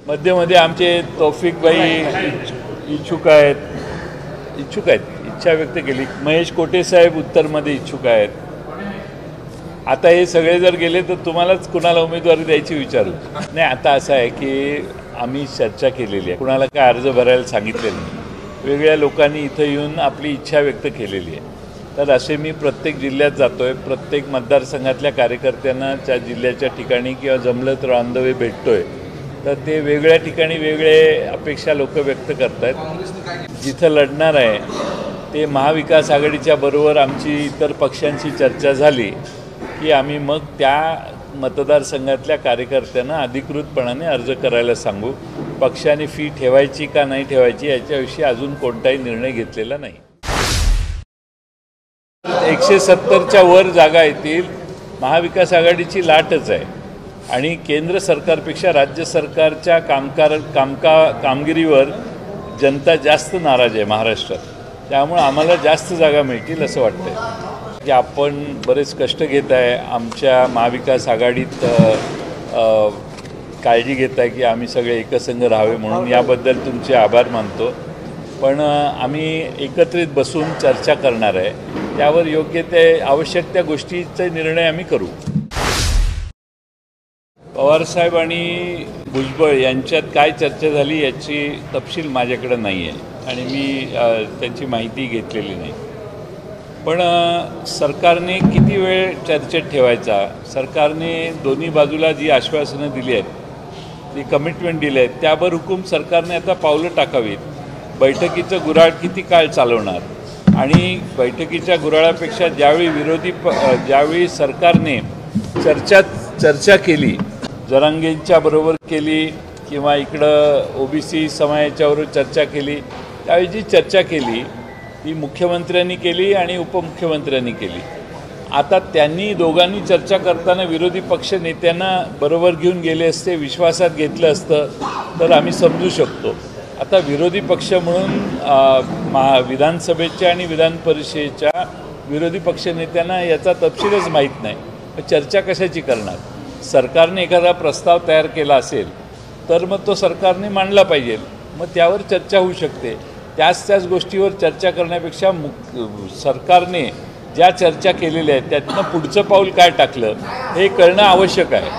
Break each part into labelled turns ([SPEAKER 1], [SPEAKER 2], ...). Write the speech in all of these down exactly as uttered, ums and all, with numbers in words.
[SPEAKER 1] मध्ये मध्ये आमचे तौफिक भाई इच्छुक आहेत इच्छुक आहेत इच्छा व्यक्त केली. महेश कोटे साहेब उत्तरमध्ये इच्छुक आहेत. आता हे सगळे जर गेले तर तुम्हालाच कुणाला उमेदवारी द्यायची विचारू. नाही, आता असं आहे की आम्ही चर्चा केलेली आहे. कुणाला काय अर्ज भरायला सांगितलेलं नाही. वेगळ्या लोकांनी इथं येऊन आपली इच्छा व्यक्त केलेली आहे. तर असे मी प्रत्येक जिल्ह्यात जातो आहे. प्रत्येक मतदारसंघातल्या कार्यकर्त्यांना त्या जिल्ह्याच्या ठिकाणी किंवा जमलं तर ऑन द वे भेटतो आहे. तर ते वेगळ्या ठिकाणी वेगळे अपेक्षा लोक व्यक्त करत आहेत. जिथं लढणार आहे ते महाविकास आघाडीच्या बरोबर आमची इतर पक्षांची चर्चा झाली की आम्ही मग त्या मतदारसंघातल्या कार्यकर्त्यांना अधिकृतपणाने अर्ज करायला सांगू. पक्षाने फी ठेवायची का नाही ठेवायची याच्याविषयी अजून कोणताही निर्णय घेतलेला नाही. एकशे सत्तरच्या वर जागा येतील. महाविकास आघाडीची लाटच आहे आणि केंद्र सरकारपेक्षा राज्य सरकारच्या कामकार कामका कामगिरीवर जनता जास्त नाराज आहे महाराष्ट्रात. त्यामुळे आम्हाला जास्त जागा मिळतील असं वाटतंय. की आपण बरेच कष्ट घेत आहे. आमच्या महाविकास आघाडीत काळजी घेत आहे की आम्ही सगळे एकसंघ राहावे म्हणून. याबद्दल तुमचे आभार मानतो. पण आम्ही एकत्रित बसून चर्चा करणार आहे. त्यावर योग्य ते आवश्यक त्या गोष्टीचे निर्णय आम्ही करू. पवारसाहेब आणि भुजबळ यांच्यात काय चर्चा झाली याची तपशील माझ्याकडे नाही आहे आणि मी त्यांची माहिती घेतलेली नाही. पण सरकारने किती वेळ चर्चेत ठेवायचा, सरकारने दोन्ही बाजूला जी आश्वासनं दिली आहेत, जी कमिटमेंट दिली आहेत, त्यावर हुकूम सरकारने आता पावलं टाकावीत. बैठकीचं गुऱ्हाळ किती काळ चालवणार आणि बैठकीच्या गुऱ्हाळापेक्षा ज्यावेळी विरोधी प ज्यावेळी सरकारने चर्चा चर्चा केली, जरांगेंच्या बरोबर केली किंवा इकडं ओबीसी समाजाच्याबरोबर चर्चा केली, त्यावेळी जी चर्चा केली ती मुख्यमंत्र्यांनी केली आणि उपमुख्यमंत्र्यांनी केली. आता त्यांनी दोघांनी चर्चा करताना विरोधी पक्ष नेत्यांना बरोबर घेऊन गेले असते, विश्वासात घेतलं असतं तर आम्ही समजू शकतो. आता विरोधी पक्ष म्हणून महा विधानसभेच्या आणि विधान परिषदेच्या विरोधी पक्ष नेत्यांना याचा तपशीलच माहीत नाही. चर्चा कशाची करणार? सरकारने एखादा प्रस्ताव तयार केला असेल तर मग तो सरकारने मांडला पाहिजे, मग त्यावर चर्चा होऊ शकते. त्याच त्याच गोष्टीवर चर्चा करण्यापेक्षा मुक सरकारने ज्या चर्चा केलेल्या आहेत त्यातनं पुढचं पाऊल काय टाकलं हे कळणं आवश्यक आहे.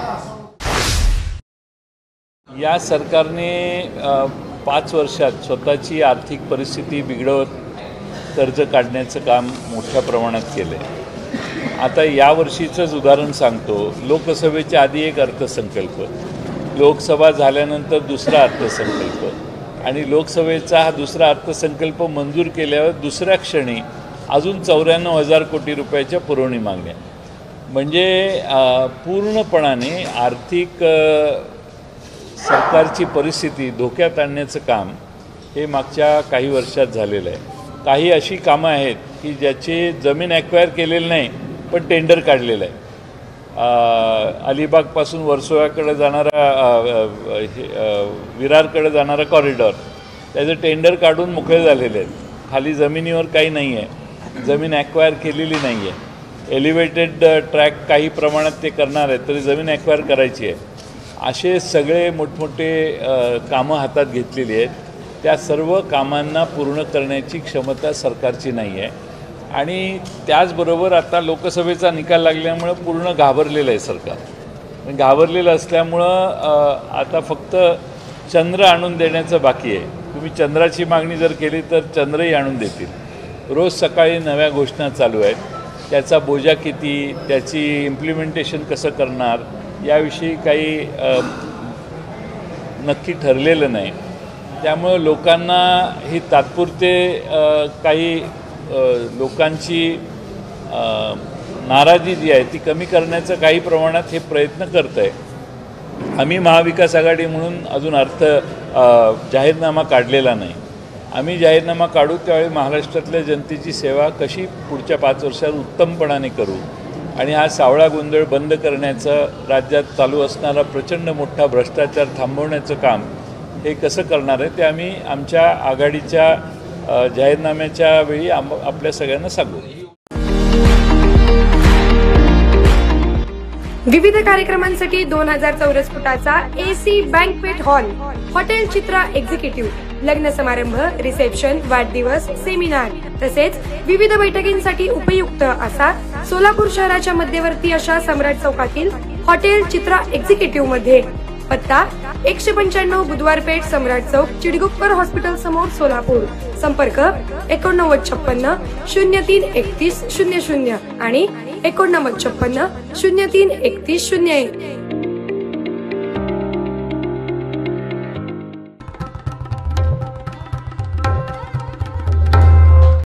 [SPEAKER 1] या सरकारने पाच वर्षात स्वतःची आर्थिक परिस्थिती बिघडवत कर्ज काढण्याचं काम मोठ्या प्रमाणात केलं आहे. आता यावर्षीचंच उदाहरण सांगतो. लोकसभेच्या आधी एक अर्थसंकल्प, लोकसभा झाल्यानंतर दुसरा अर्थसंकल्प आणि लोकसभेचा हा दुसरा अर्थसंकल्प मंजूर केल्यावर दुसऱ्या क्षणी अजून चौऱ्याण्णव हजार कोटी रुपयाच्या पुरवणी मागण्या. म्हणजे पूर्णपणाने आर्थिक सरकारची परिस्थिती धोक्यात आणण्याचं काम हे मागच्या काही वर्षात झालेलं आहे. काही अशी कामं आहेत की ज्याचे जमीन ॲक्वायर केलेलं नाही पण टेंडर काढलेलं आहे. अलिबागपासून वर्सोव्याकडे जाणारा विरारकडे जाणारा कॉरिडॉर, त्याचं टेंडर काढून मोकळे झालेले आहेत. खाली जमिनीवर काही नाही आहे, जमीन ॲक्वायर केलेली नाही आहे. एलिव्हेटेड ट्रॅक काही प्रमाणात ते करणार आहेत तरी जमीन ॲक्वायर करायची आहे. असे सगळे मोठमोठे कामं हातात घेतलेली आहेत. त्या सर्व कामांना पूर्ण करण्याची क्षमता सरकारची नाही आहे. आणि त्याचबरोबर आता लोकसभेचा निकाल लागल्यामुळं पूर्ण घाबरलेलं आहे सरकार. घाबरलेलं असल्यामुळं आता फक्त चंद्र आणून देण्याचं बाकी आहे. तुम्ही चंद्राची मागणी जर केली तर चंद्रही आणून देतील. रोज सकाळी नव्या घोषणा चालू आहेत. त्याचा बोजा किती, त्याची इम्प्लिमेंटेशन कसं करणार याविषयी काही नक्की ठरलेलं नाही. त्यामुळं लोकांना ही तात्पुरते काही लोकांची नाराजी जी आहे ती कमी करण्याचं काही प्रमाणात हे प्रयत्न करत आहे. आम्ही महाविकास आघाडी म्हणून अजून अर्थ जाहीरनामा काढलेला नाही. आम्ही जाहीरनामा काढू त्यावेळी महाराष्ट्रातल्या जनतेची सेवा कशी पुढच्या पाच वर्षात उत्तमपणाने करू आणि हा सावळा गोंधळ बंद करण्याचं, राज्यात चालू असणारा प्रचंड मोठा भ्रष्टाचार थांबवण्याचं काम हे कसं करणार आहे ते आम्ही आमच्या आघाडीच्या जाहीरनाम्याच्या वेळी आम आपल्या सगळ्यांना सांगू.
[SPEAKER 2] विविध कार्यक्रमांसाठी दोन हजार चौरस फुटाचा AC banquet hall, hotel Chitra executive, लग्न समारंभ, रिसेप्शन, वाढदिवस, सेमिनार तसेच विविध बैठकींसाठी उपयुक्त असा सोलापूर शहराच्या मध्यवर्ती अशा सम्राट चौकातील हॉटेल चित्रा एक्झिक्युटिव्ह मध्ये. पत्ता एकशे पंच्याण्णव बुधवार पेठ, सम्राट चौक, चिडगुप्कर हॉस्पिटल समोर, सोलापूर. संपर्क एकोणनव्वद छप्पन्न शून्य तीन एकतीस शून्य शून्य आणि एकोणनव्वद छप्पन्न शून्य तीन एकतीस शून्य एक.